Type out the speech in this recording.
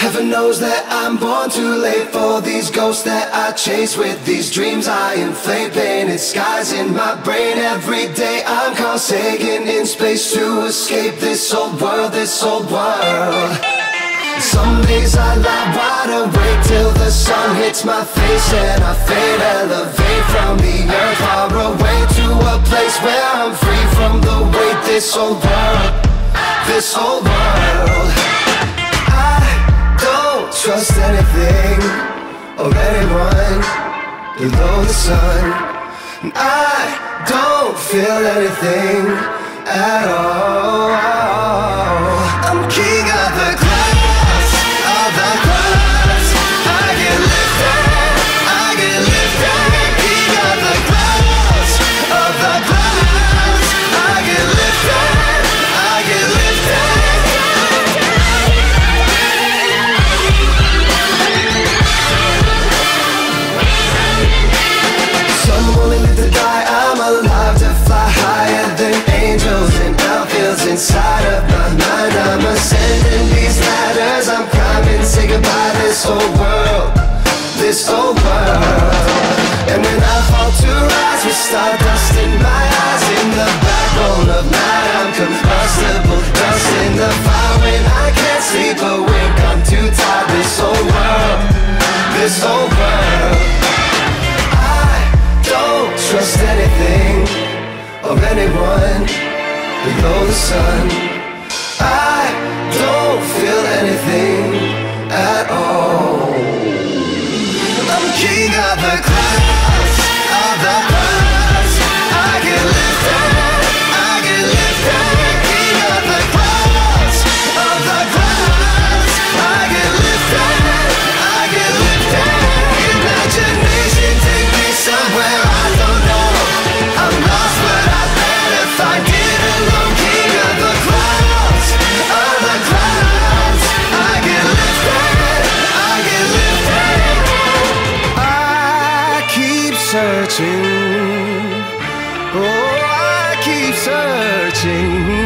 Heaven knows that I'm born too late for these ghosts that I chase. With these dreams I inflate, painted skies in my brain. Every day I'm caught saying in space to escape this old world, this old world. Some days I lie wide awake till the sun hits my face, and I fade, elevate from the earth far away to a place where I'm free from the weight. This old world, this old world. Trust anything or anyone below the sun. I don't feel anything at all. I'm king of the clouds, of the clouds. I get lifted, I get lifted. King of the clouds, of the clouds. I get lifted, I get lifted. Inside of my mind, I'm ascending these ladders. I'm climbing, say goodbye this old world, this old world. And when I fall to rise with stardust in my eyes, in the backbone of night, I'm combustible dust in the fire. When I can't sleep a wink, I'm too tired. This old world, this old world. I don't trust anything or anyone below the sun. I don't feel anything at all. I'm king of the clouds, of the clouds. I get lifted, I get lifted. King of the clouds, of the clouds. I get lifted, I get lifted. Imagination take me somewhere I don't know. I'm lost but I better find it. Searching, oh, I keep searching.